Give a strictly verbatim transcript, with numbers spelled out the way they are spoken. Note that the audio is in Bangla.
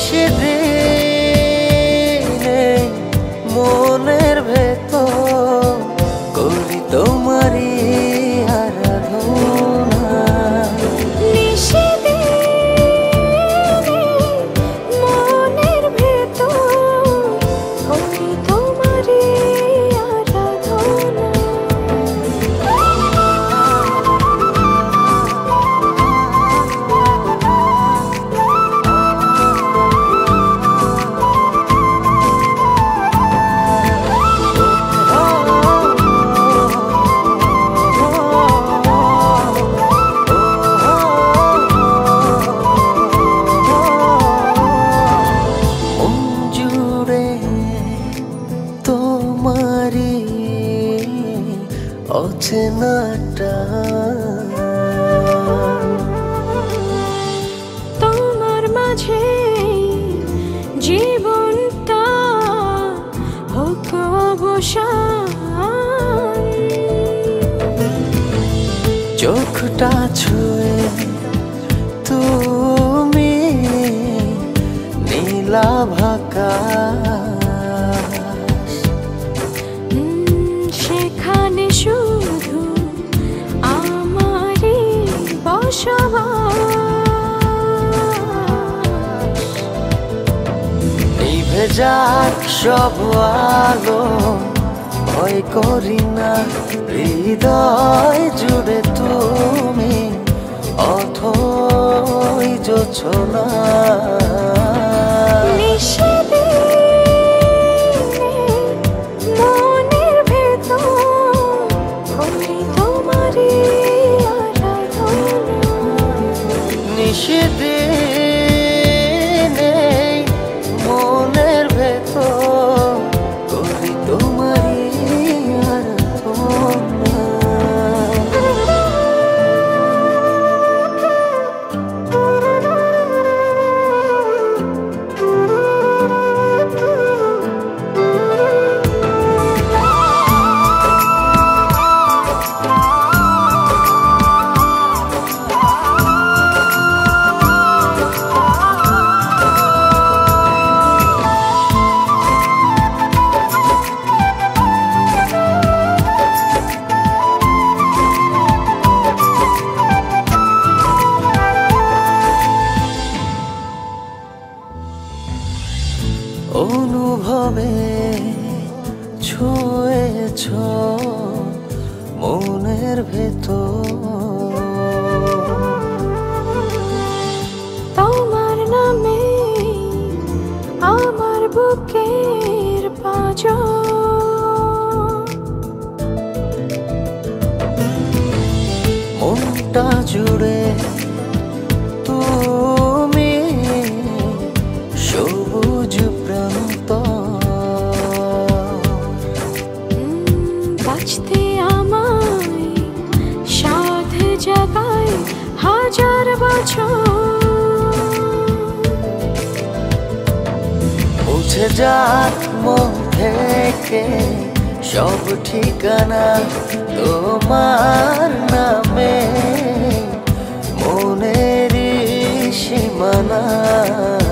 নিষেধে মনের ভেতর করি তোমারই আরাধনা। নিষেধে মনের ভেতর করি তোমারই আরাধনা। তোমারি অচেনাটা তোমার মাঝে জীবনটা হোক অবসান। চোখটা ছুঁয়ে তুমি নীলাভাকাশ, সেখানে শুধু আমারই বসবাস। নিভে যাক সব আলো, ভয় করি না, হৃদয় জুড়ে তুমি অথই জোছনা। নিষেধে মনের ভেতর করি তোমারই আরাধনা। নিষেধে মনের ভেতর করি তোমারই আরাধনা। অনুভবে ছুঁয়েছ মনের ভেতর, তোমার নামে আমার বুকের পাঁজর। মনটা জুড়ে তুমি সবুজ প্রান্ত। বাঁচতে আমায় সাধ জাগায় হাজার বছর। মুছে যাক মন থেকে সব ঠিকানা তোমার নামে মনের সীমানা।